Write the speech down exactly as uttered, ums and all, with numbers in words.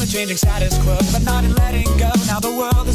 the changing status quo, but not in letting go. Now the world is